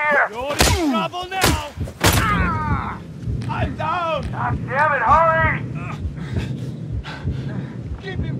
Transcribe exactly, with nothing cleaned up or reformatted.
here! You're in trouble now! Ah! I'm down! God damn it, hurry! Keep him